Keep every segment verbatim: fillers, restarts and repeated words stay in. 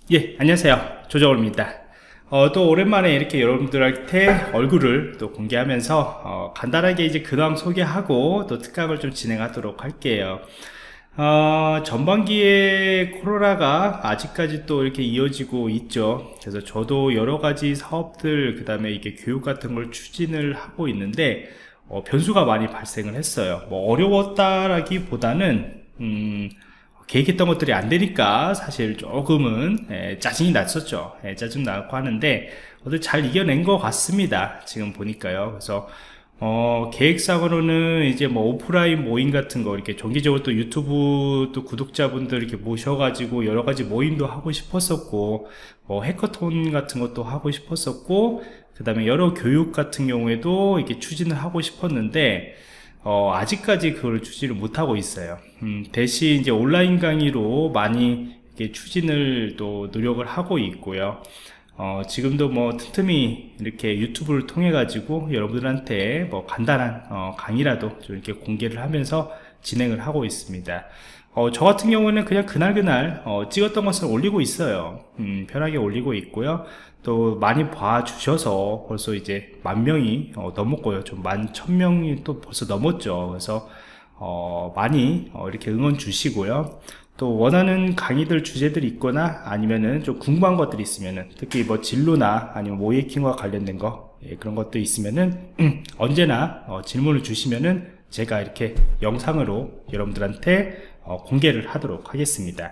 예, 안녕하세요. 조정호입니다. 어, 또 오랜만에 이렇게 여러분들한테 얼굴을 또 공개하면서 어, 간단하게 이제 근황 소개하고 또 특강을 좀 진행하도록 할게요. 어, 전반기에 코로나가 아직까지 또 이렇게 이어지고 있죠. 그래서 저도 여러 가지 사업들, 그 다음에 이게 교육 같은 걸 추진을 하고 있는데 어, 변수가 많이 발생을 했어요. 뭐 어려웠다라기보다는 음, 계획했던 것들이 안 되니까 사실 조금은 에, 짜증이 났었죠. 에, 짜증 나고 하는데 어들 잘 이겨낸 것 같습니다. 지금 보니까요. 그래서 어, 계획상으로는 이제 뭐 오프라인 모임 같은 거 이렇게 정기적으로 또 유튜브 또 구독자분들 이렇게 모셔가지고 여러 가지 모임도 하고 싶었었고, 뭐 해커톤 같은 것도 하고 싶었었고, 그 다음에 여러 교육 같은 경우에도 이렇게 추진을 하고 싶었는데 어, 아직까지 그걸 추진을 못하고 있어요. 음, 대신 이제 온라인 강의로 많이 이렇게 추진을 또 노력을 하고 있고요. 어, 지금도 뭐 틈틈이 이렇게 유튜브를 통해 가지고 여러분들한테 뭐 간단한 어, 강의라도 좀 이렇게 공개를 하면서 진행을 하고 있습니다. 어, 저 같은 경우는 그냥 그날그날 어, 찍었던 것을 올리고 있어요. 음, 편하게 올리고 있고요. 또 많이 봐주셔서 벌써 이제 만 명이 어, 넘었고요. 좀 만 천 명이 또 벌써 넘었죠. 그래서 어, 많이 어, 이렇게 응원 주시고요. 또 원하는 강의들 주제들이 있거나 아니면은 좀 궁금한 것들이 있으면은 특히 뭐 진로나 아니면 모이킹과 관련된 거 예, 그런 것도 있으면은 음, 언제나 어, 질문을 주시면은 제가 이렇게 영상으로 여러분들한테 어, 공개를 하도록 하겠습니다.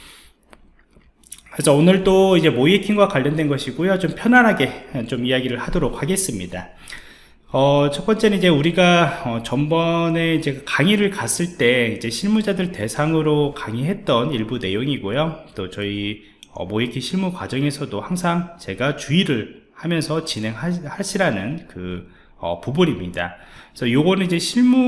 그래서 오늘 또 이제 모이킹과 관련된 것이고요. 좀 편안하게 좀 이야기를 하도록 하겠습니다. 어, 첫 번째는 이제 우리가 어, 전번에 이제 강의를 갔을 때 이제 실무자들 대상으로 강의했던 일부 내용이고요. 또 저희 어, 모이킹 실무 과정에서도 항상 제가 주의를 하면서 진행하시라는 그 어, 부분입니다. 그래서 요거는 이제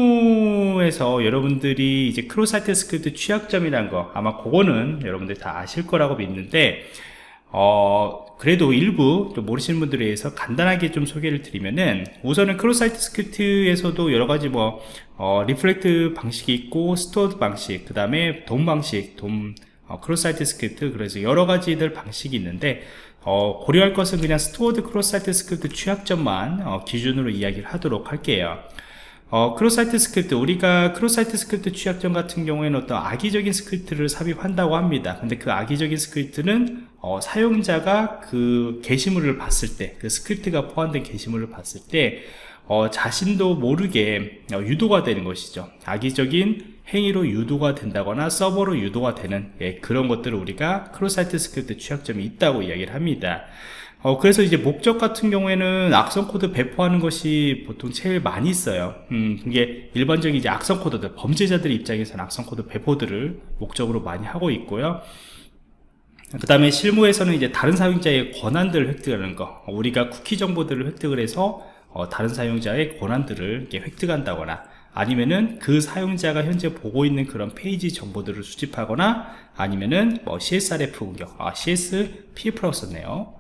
실무에서 여러분들이 이제 크로사이트 스크립트 취약점이란 거 아마 그거는 여러분들 다 아실 거라고 믿는데 어, 그래도 일부 또 모르시는 분들에 의해서 간단하게 좀 소개를 드리면은 우선은 크로사이트 스크립트에서도 여러 가지 뭐 어, 리플렉트 방식이 있고 스토어드 방식, 그 다음에 돔 방식, 돔 어, 크로사이트 스크립트, 그래서 여러 가지들 방식이 있는데 어, 고려할 것은 그냥 스토어드 크로사이트 스크립트 취약점만 어, 기준으로 이야기를 하도록 할게요. 어, 크로사이트 스크립트, 우리가 크로사이트 스크립트 취약점 같은 경우에는 어떤 악의적인 스크립트를 삽입한다고 합니다. 근데 그 악의적인 스크립트는 어, 사용자가 그 게시물을 봤을 때, 그 스크립트가 포함된 게시물을 봤을 때 어, 자신도 모르게 어, 유도가 되는 것이죠. 악의적인 행위로 유도가 된다거나 서버로 유도가 되는 예, 그런 것들을 우리가 크로사이트 스크립트 취약점이 있다고 이야기를 합니다. 어, 그래서 이제 목적 같은 경우에는 악성 코드 배포하는 것이 보통 제일 많이 있어요. 음, 이게 일반적인 이제 악성 코드들, 범죄자들 입장에서는 악성 코드 배포들을 목적으로 많이 하고 있고요. 그 다음에 실무에서는 이제 다른 사용자의 권한들을 획득하는 거, 우리가 쿠키 정보들을 획득을 해서 어, 다른 사용자의 권한들을 이렇게 획득한다거나 아니면은 그 사용자가 현재 보고 있는 그런 페이지 정보들을 수집하거나 아니면은 뭐 씨에스알에프 공격, 아 씨에스피에프라고 썼네요.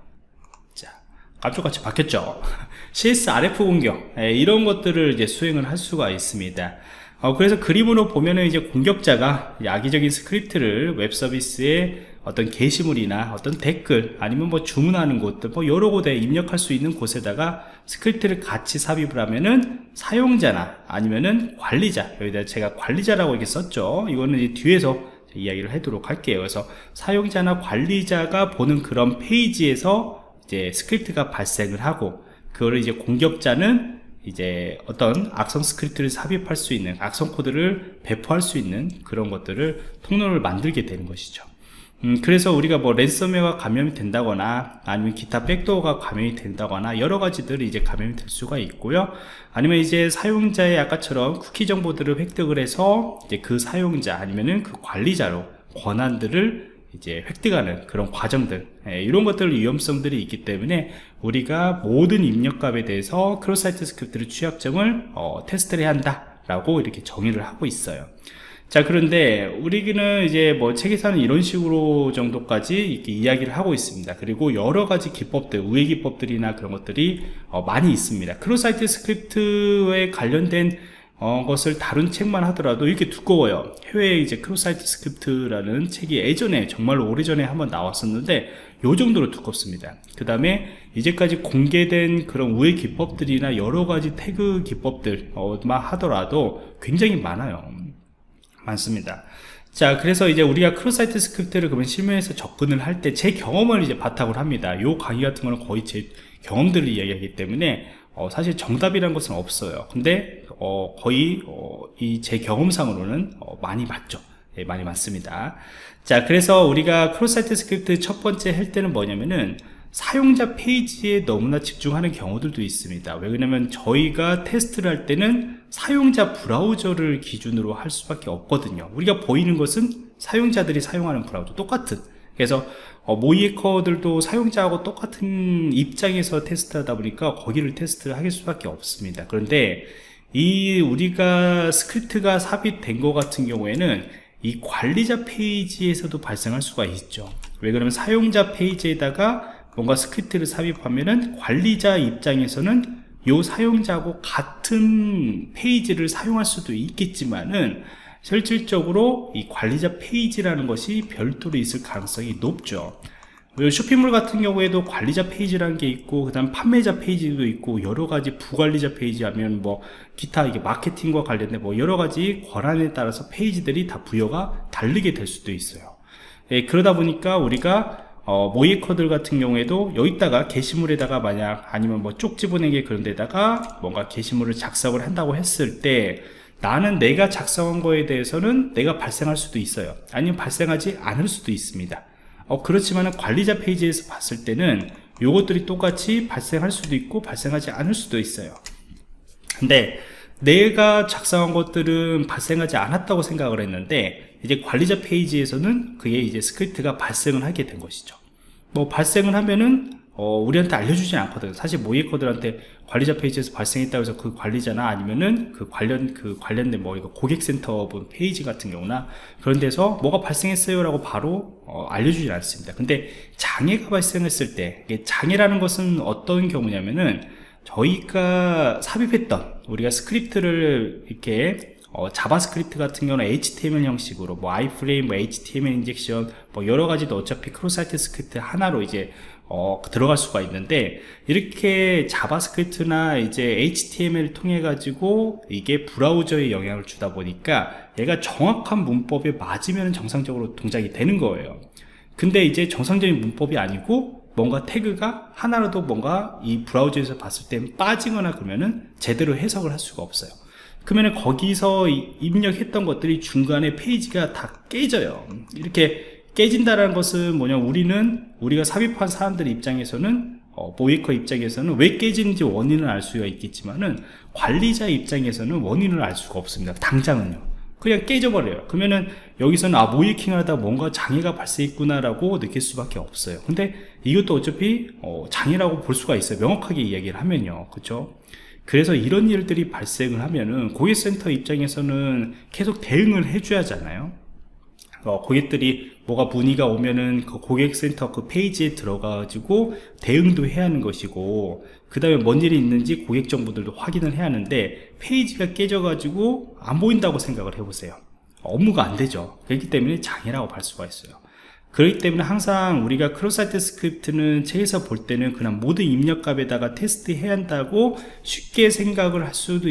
깜짝같이 바뀌었죠. 씨에스알에프 공격 예, 이런 것들을 이제 수행을 할 수가 있습니다. 어, 그래서 그림으로 보면은 이제 공격자가 악의적인 스크립트를 웹 서비스에 어떤 게시물이나 어떤 댓글 아니면 뭐 주문하는 곳들 뭐 여러 곳에 입력할 수 있는 곳에다가 스크립트를 같이 삽입을 하면은 사용자나 아니면은 관리자, 여기다 제가 관리자라고 이렇게 썼죠. 이거는 이제 뒤에서 이야기를 하도록 할게요. 그래서 사용자나 관리자가 보는 그런 페이지에서 이제 스크립트가 발생을 하고 그거를 이제 공격자는 이제 어떤 악성 스크립트를 삽입할 수 있는 악성 코드를 배포할 수 있는 그런 것들을 통로를 만들게 되는 것이죠. 음, 그래서 우리가 뭐 랜섬웨어가 감염이 된다거나 아니면 기타 백도어가 감염이 된다거나 여러 가지들이 이제 감염이 될 수가 있고요. 아니면 이제 사용자의 아까처럼 쿠키 정보들을 획득을 해서 이제 그 사용자 아니면은 그 관리자로 권한들을 이제 획득하는 그런 과정들 예, 이런 것들 위험성들이 있기 때문에 우리가 모든 입력값에 대해서 크로사이트 스크립트의 취약점을 어, 테스트를 해야 한다 라고 이렇게 정의를 하고 있어요. 자, 그런데 우리는 이제 뭐 책에서는 이런 식으로 정도까지 이렇게 이야기를 하고 있습니다. 그리고 여러 가지 기법들, 우회 기법들이나 그런 것들이 어, 많이 있습니다. 크로사이트 스크립트에 관련된 어, 것을 다룬 책만 하더라도 이렇게 두꺼워요. 해외 이제 크로사이트 스크립트라는 책이 예전에 정말로 오래전에 한번 나왔었는데 요 정도로 두껍습니다. 그 다음에 이제까지 공개된 그런 우회 기법들이나 여러가지 태그 기법들만 어, 하더라도 굉장히 많아요. 많습니다. 자, 그래서 이제 우리가 크로사이트 스크립트를 그러면 실무에서 접근을 할 때 제 경험을 이제 바탕으로 합니다. 요 강의 같은 거는 거의 제 경험들을 이야기하기 때문에 어, 사실 정답이라는 것은 없어요. 근데 어, 거의 어, 이 제 경험상으로는 어, 많이 맞죠. 예, 많이 맞습니다. 자, 그래서 우리가 크로사이트 스크립트 첫 번째 할 때는 뭐냐면은 사용자 페이지에 너무나 집중하는 경우들도 있습니다. 왜 그러냐면 저희가 테스트를 할 때는 사용자 브라우저를 기준으로 할 수밖에 없거든요. 우리가 보이는 것은 사용자들이 사용하는 브라우저 똑같은, 그래서 어, 모이에커들도 사용자하고 똑같은 입장에서 테스트하다 보니까 거기를 테스트를 하길 수밖에 없습니다. 그런데 이 우리가 스크립트가 삽입된 것 같은 경우에는 이 관리자 페이지에서도 발생할 수가 있죠. 왜 그러면 사용자 페이지에다가 뭔가 스크립트를 삽입하면은 관리자 입장에서는 요 사용자하고 같은 페이지를 사용할 수도 있겠지만은 실질적으로 이 관리자 페이지라는 것이 별도로 있을 가능성이 높죠. 쇼핑몰 같은 경우에도 관리자 페이지라는 게 있고, 그 다음 판매자 페이지도 있고, 여러가지 부관리자 페이지 하면 뭐 기타 이게 마케팅과 관련된 뭐 여러가지 권한에 따라서 페이지들이 다 부여가 다르게 될 수도 있어요. 예, 그러다 보니까 우리가 어, 모이에커들 같은 경우에도 여기다가 게시물에다가 만약 아니면 뭐 쪽지 보내기 그런 데다가 뭔가 게시물을 작성을 한다고 했을 때 나는 내가 작성한 거에 대해서는 내가 발생할 수도 있어요. 아니면 발생하지 않을 수도 있습니다. 어, 그렇지만은 관리자 페이지에서 봤을 때는 요것들이 똑같이 발생할 수도 있고 발생하지 않을 수도 있어요. 근데 내가 작성한 것들은 발생하지 않았다고 생각을 했는데 이제 관리자 페이지에서는 그게 이제 스크립트가 발생을 하게 된 것이죠. 뭐 발생을 하면은 어, 우리한테 알려주진 않거든요. 사실 모이에커들한테 관리자 페이지에서 발생했다고 해서 그 관리자나 아니면은 그 관련, 그 관련된 뭐 이거 고객센터 페이지 같은 경우나 그런 데서 뭐가 발생했어요 라고 바로 어, 알려주진 않습니다. 근데 장애가 발생했을 때, 이게 장애라는 것은 어떤 경우냐면은 저희가 삽입했던 우리가 스크립트를 이렇게 어, 자바스크립트 같은 경우는 에이치티엠엘 형식으로 뭐 아이프레임, 뭐 에이치티엠엘 인젝션 뭐 여러가지도 어차피 크로사이트 스크립트 하나로 이제 어, 들어갈 수가 있는데 이렇게 자바스크립트나 이제 에이치티엠엘을 통해 가지고 이게 브라우저에 영향을 주다 보니까 얘가 정확한 문법에 맞으면 정상적으로 동작이 되는 거예요. 근데 이제 정상적인 문법이 아니고 뭔가 태그가 하나라도 뭔가 이 브라우저에서 봤을 때 빠지거나 그러면은 제대로 해석을 할 수가 없어요. 그러면 거기서 입력했던 것들이 중간에 페이지가 다 깨져요. 이렇게 깨진다는 것은 뭐냐, 우리는 우리가 삽입한 사람들 입장에서는 어, 모이에커 입장에서는 왜 깨지는지 원인을 알 수가 있겠지만은 관리자 입장에서는 원인을 알 수가 없습니다. 당장은요. 그냥 깨져버려요. 그러면은 여기서는 아 모이킹 하다 뭔가 장애가 발생했구나 라고 느낄 수밖에 없어요. 근데 이것도 어차피 어, 장애라고 볼 수가 있어요. 명확하게 이야기를 하면요. 그렇죠? 그래서 이런 일들이 발생을 하면은 고객센터 입장에서는 계속 대응을 해줘야 하잖아요. 어, 고객들이 뭐가 문의가 오면은 그 고객센터 그 페이지에 들어가가지고 대응도 해야 하는 것이고, 그 다음에 뭔 일이 있는지 고객 정보들도 확인을 해야 하는데 페이지가 깨져가지고 안 보인다고 생각을 해보세요. 업무가 안 되죠. 그렇기 때문에 장애라고 볼 수가 있어요. 그렇기 때문에 항상 우리가 크로사이트 스크립트는 책에서 볼 때는 그냥 모든 입력값에다가 테스트 해야 한다고 쉽게 생각을 할 수도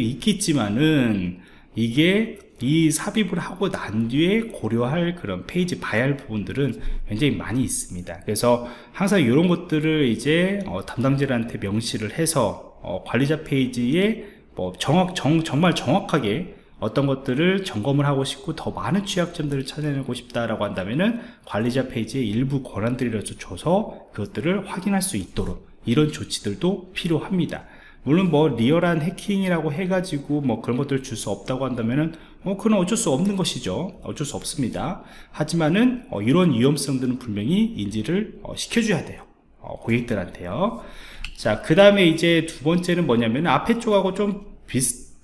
있겠지만은 이게 이 삽입을 하고 난 뒤에 고려할 그런 페이지 봐야 할 부분들은 굉장히 많이 있습니다. 그래서 항상 이런 것들을 이제 어, 담당자들한테 명시를 해서 어, 관리자 페이지에 뭐 정확, 정, 정말 정확하게 어떤 것들을 점검을 하고 싶고 더 많은 취약점들을 찾아내고 싶다라고 한다면은 관리자 페이지에 일부 권한들을 줘서 그것들을 확인할 수 있도록 이런 조치들도 필요합니다. 물론 뭐 리얼한 해킹이라고 해가지고 뭐 그런 것들을 줄 수 없다고 한다면은 어 그건 어쩔 수 없는 것이죠. 어쩔 수 없습니다. 하지만은 어, 이런 위험성들은 분명히 인지를 어, 시켜줘야 돼요. 어, 고객들한테요. 자, 그 다음에 이제 두 번째는 뭐냐면 앞에 쪽하고 좀 비슷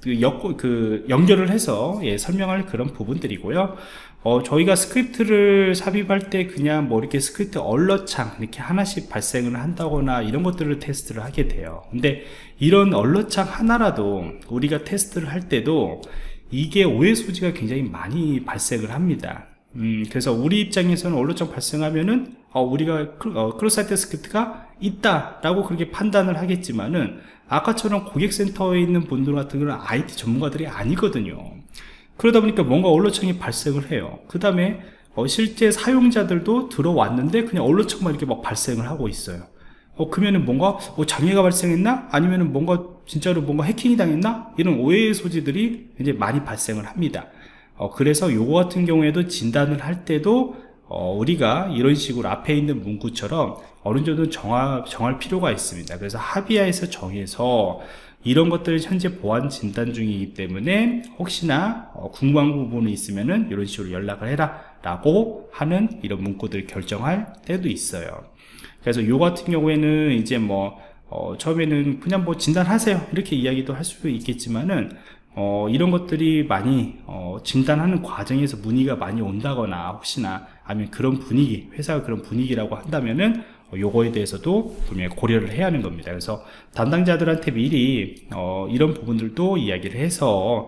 그, 역, 그 연결을 해서 예, 설명할 그런 부분들이고요. 어, 저희가 스크립트를 삽입할 때 그냥 뭐 이렇게 스크립트 얼러창 이렇게 하나씩 발생을 한다거나 이런 것들을 테스트를 하게 돼요. 근데 이런 얼러창 하나라도 우리가 테스트를 할 때도 이게 오해 소지가 굉장히 많이 발생을 합니다. 음, 그래서 우리 입장에서는 얼러창 발생하면은 어, 우리가 클, 어, 크로사이트 스크립트가 있다 라고 그렇게 판단을 하겠지만은 아까처럼 고객센터에 있는 분들 같은 경우는 아이티 전문가들이 아니거든요. 그러다 보니까 뭔가 얼러창이 발생을 해요. 그 다음에 어, 실제 사용자들도 들어왔는데 그냥 얼러창만 이렇게 막 발생을 하고 있어요. 어, 그러면은 뭔가 어, 장애가 발생했나? 아니면은 뭔가 진짜로 뭔가 해킹이 당했나? 이런 오해의 소지들이 이제 많이 발생을 합니다. 어, 그래서 요거 같은 경우에도 진단을 할 때도 어, 우리가 이런 식으로 앞에 있는 문구처럼 어느 정도 정할, 정할 필요가 있습니다. 그래서 합의하에서 정해서 이런 것들을 현재 보안 진단 중이기 때문에 혹시나 어, 궁금한 부분이 있으면은 이런 식으로 연락을 해라 라고 하는 이런 문구들을 결정할 때도 있어요. 그래서 요 같은 경우에는 이제 뭐 어, 처음에는 그냥 뭐 진단하세요 이렇게 이야기도 할 수도 있겠지만은 어, 이런 것들이 많이 어, 진단하는 과정에서 문의가 많이 온다거나 혹시나 아니면 그런 분위기, 회사가 그런 분위기라고 한다면은 어, 요거에 대해서도 분명히 고려를 해야 하는 겁니다. 그래서 담당자들한테 미리 어, 이런 부분들도 이야기를 해서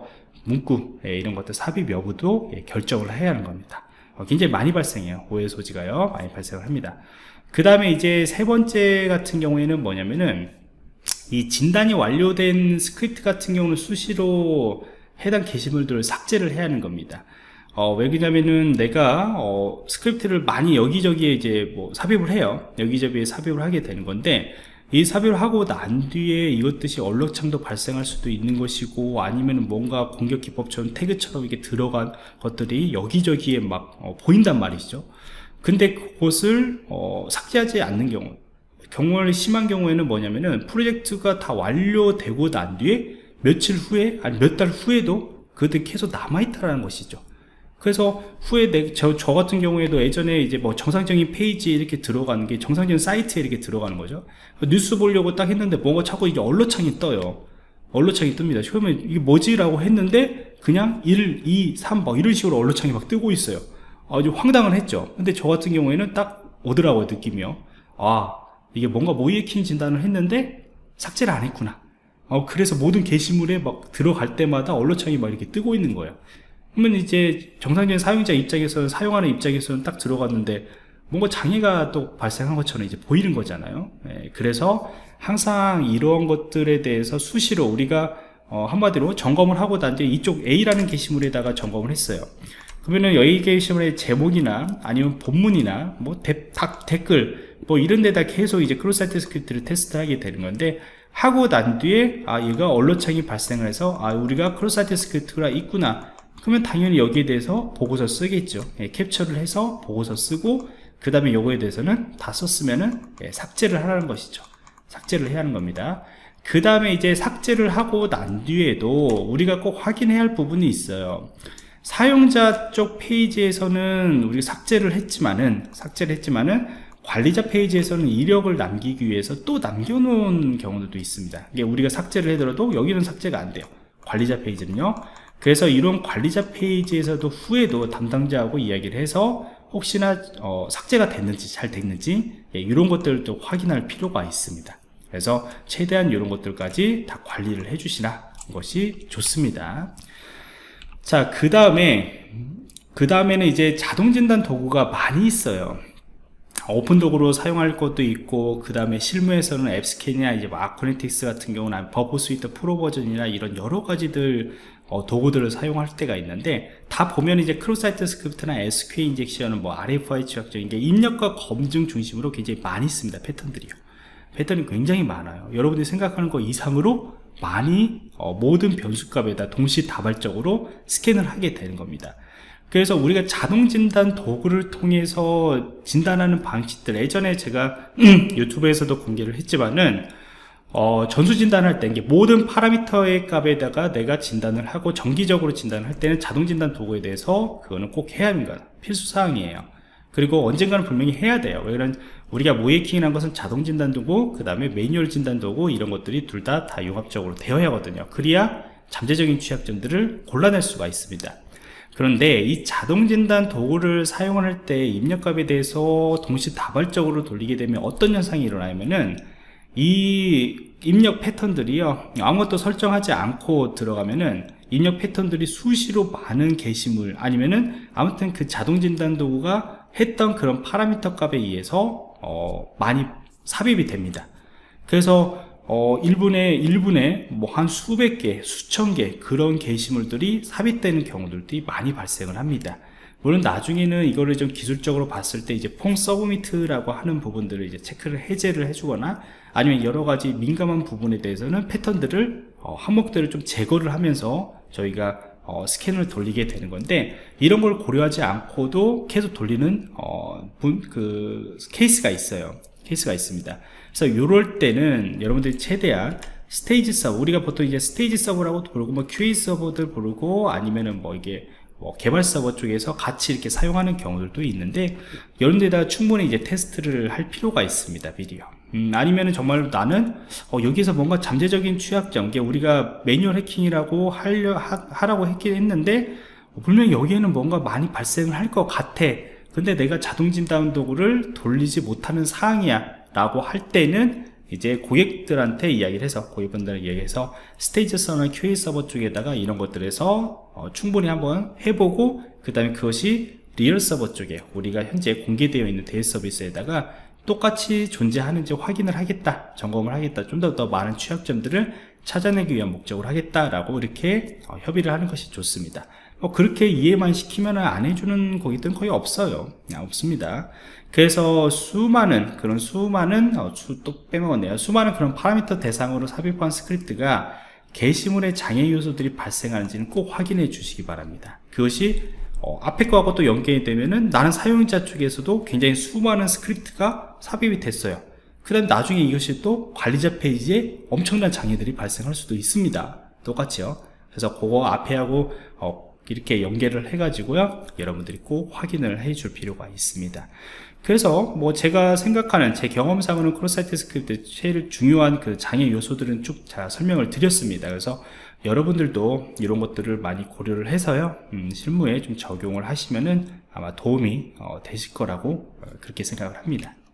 문구 예, 이런 것들 삽입 여부도 예, 결정을 해야 하는 겁니다. 어, 굉장히 많이 발생해요. 오해 소지가요 많이 발생을 합니다. 그 다음에 이제 세 번째 같은 경우에는 뭐냐면은 이 진단이 완료된 스크립트 같은 경우는 수시로 해당 게시물들을 삭제를 해야 하는 겁니다. 어, 왜 그러냐면은 내가 어, 스크립트를 많이 여기저기에 이제 뭐 삽입을 해요. 여기저기에 삽입을 하게 되는 건데 이 삽입을 하고 난 뒤에 이것듯이 얼럭창도 발생할 수도 있는 것이고 아니면은 뭔가 공격 기법처럼 태그처럼 이렇게 들어간 것들이 여기저기에 막 어, 보인단 말이죠. 근데 그것을 어, 삭제하지 않는 경우 경우가 심한 경우에는 뭐냐면은 프로젝트가 다 완료되고 난 뒤에 며칠 후에 아니 몇 달 후에도 그것들이 계속 남아있다라는 것이죠. 그래서 후에 내, 저, 저 같은 경우에도 예전에 이제 뭐 정상적인 페이지에 이렇게 들어가는 게 정상적인 사이트에 이렇게 들어가는 거죠. 뉴스 보려고 딱 했는데 뭔가 자꾸 이게 얼러창이 떠요. 얼러창이 뜹니다. 처음에 이게 뭐지? 라고 했는데 그냥 일, 이, 삼 막 이런 식으로 얼러창이 막 뜨고 있어요. 아주 황당을 했죠. 근데 저 같은 경우에는 딱 오더라고요, 느낌이요. 아, 이게 뭔가 모이에킹 진단을 했는데 삭제를 안 했구나. 어, 그래서 모든 게시물에 막 들어갈 때마다 얼러창이 막 이렇게 뜨고 있는 거예요. 그러면 이제 정상적인 사용자 입장에서는, 사용하는 입장에서는 딱 들어갔는데 뭔가 장애가 또 발생한 것처럼 이제 보이는 거잖아요. 예, 그래서 항상 이런 것들에 대해서 수시로 우리가 어, 한마디로 점검을 하고 난 뒤에 이쪽 A라는 게시물에다가 점검을 했어요. 그러면은 여기 게시물의 제목이나 아니면 본문이나 뭐 대, 각 댓글 뭐 이런 데다 계속 이제 크로사이트 스크립트를 테스트하게 되는 건데 하고 난 뒤에 아 얘가 언론창이 발생을 해서 아 우리가 크로사이트 스크립트가 있구나. 그러면 당연히 여기에 대해서 보고서 쓰겠죠. 예, 캡처를 해서 보고서 쓰고 그 다음에 요거에 대해서는 다 썼으면은 예, 삭제를 하라는 것이죠. 삭제를 해야 하는 겁니다. 그 다음에 이제 삭제를 하고 난 뒤에도 우리가 꼭 확인해야 할 부분이 있어요. 사용자 쪽 페이지에서는 우리가 삭제를 했지만은 삭제를 했지만은 관리자 페이지에서는 이력을 남기기 위해서 또 남겨놓은 경우도 있습니다. 이게 우리가 삭제를 해더라도 여기는 삭제가 안 돼요. 관리자 페이지는요. 그래서 이런 관리자 페이지에서도 후에도 담당자하고 이야기를 해서 혹시나 어, 삭제가 됐는지 잘 됐는지 예, 이런 것들도 확인할 필요가 있습니다. 그래서 최대한 이런 것들까지 다 관리를 해주시는 것이 좋습니다. 자, 그 다음에 그 다음에는 이제 자동 진단 도구가 많이 있어요. 오픈 도구로 사용할 것도 있고, 그 다음에 실무에서는 앱스캔이나 이제 아코네틱스 같은 경우는 버프 스위트 프로 버전이나 이런 여러 가지들 어, 도구들을 사용할 때가 있는데, 다 보면 이제 크로사이트 스크립트나 에스큐엘 인젝션은 뭐 알에프아이 취약점, 이게 입력과 검증 중심으로 굉장히 많이 있습니다. 패턴들이요. 패턴이 굉장히 많아요. 여러분들이 생각하는 것 이상으로 많이 어, 모든 변수값에다 동시다발적으로 스캔을 하게 되는 겁니다. 그래서 우리가 자동 진단 도구를 통해서 진단하는 방식들, 예전에 제가 유튜브에서도 공개를 했지만은 어, 전수 진단할 때 이게 모든 파라미터의 값에다가 내가 진단을 하고 정기적으로 진단을 할 때는 자동 진단 도구에 대해서 그거는 꼭 해야 하는 거예요. 필수 사항이에요. 그리고 언젠가는 분명히 해야 돼요. 왜냐면 우리가 모이에킹이라는 것은 자동 진단 도구, 그 다음에 매뉴얼 진단 도구, 이런 것들이 둘 다 다 융합적으로 되어야 하거든요. 그래야 잠재적인 취약점들을 골라낼 수가 있습니다. 그런데 이 자동진단 도구를 사용할 때 입력값에 대해서 동시다발적으로 돌리게 되면 어떤 현상이 일어나냐면은 이 입력 패턴들이요, 아무것도 설정하지 않고 들어가면은 입력 패턴들이 수시로 많은 게시물, 아니면은 아무튼 그 자동진단 도구가 했던 그런 파라미터 값에 의해서 어, 많이 삽입이 됩니다. 그래서 어, 일 분에 일 분에 뭐 한 수백 개, 수천 개 그런 게시물들이 삽입되는 경우들이 많이 발생을 합니다. 물론 나중에는 이거를 좀 기술적으로 봤을 때 이제 폼 서브미트라고 하는 부분들을 이제 체크를 해제를 해주거나 아니면 여러 가지 민감한 부분에 대해서는 패턴들을 어, 항목들을 좀 제거를 하면서 저희가 어, 스캔을 돌리게 되는 건데, 이런 걸 고려하지 않고도 계속 돌리는 어, 분, 그 케이스가 있어요. 케이스가 있습니다. 그래서 이럴 때는 여러분들이 최대한 스테이지 서버, 우리가 보통 이제 스테이지 서버라고 부르고 뭐 큐에이 서버들 부르고 아니면은 뭐 이게 뭐 개발 서버 쪽에서 같이 이렇게 사용하는 경우들도 있는데, 이런 데다 충분히 이제 테스트를 할 필요가 있습니다. 미리. 음, 아니면은 정말 나는 어, 여기서 뭔가 잠재적인 취약점, 게 우리가 매뉴얼 해킹이라고 하려, 하, 하라고 했긴 했는데 어, 분명히 여기에는 뭔가 많이 발생을 할 것 같아. 근데 내가 자동 진단 도구를 돌리지 못하는 사항이야 라고 할 때는 이제 고객들한테 이야기를 해서, 고객분들에게 이야기해서 스테이지 서버나 큐에이 서버 쪽에다가 이런 것들에서 어, 충분히 한번 해보고, 그 다음에 그것이 리얼 서버 쪽에 우리가 현재 공개되어 있는 데이터 서비스에다가 똑같이 존재하는지 확인을 하겠다, 점검을 하겠다, 좀 더 더 많은 취약점들을 찾아내기 위한 목적으로 하겠다라고 이렇게 어, 협의를 하는 것이 좋습니다. 뭐 그렇게 이해만 시키면 안 해주는 고객들은 거의 없어요. 없습니다. 그래서 수많은 그런 수많은 어, 수, 또 빼먹었네요. 수많은 그런 파라미터 대상으로 삽입한 스크립트가 게시물의 장애 요소들이 발생하는지는 꼭 확인해 주시기 바랍니다. 그것이 어, 앞에 거하고 또 연결이 되면은 나는 사용자 쪽에서도 굉장히 수많은 스크립트가 삽입이 됐어요. 그 다음 나중에 이것이 또 관리자 페이지에 엄청난 장애들이 발생할 수도 있습니다. 똑같이요. 그래서 그거 앞에 하고 어, 이렇게 연결을 해 가지고요, 여러분들이 꼭 확인을 해 줄 필요가 있습니다. 그래서 뭐 제가 생각하는 제 경험상으로는 크로사이트 스크립트 제일 중요한 그 장애 요소들은 쭉 잘 설명을 드렸습니다. 그래서 여러분들도 이런 것들을 많이 고려를 해서요, 음, 실무에 좀 적용을 하시면은 아마 도움이 어, 되실 거라고 어, 그렇게 생각을 합니다.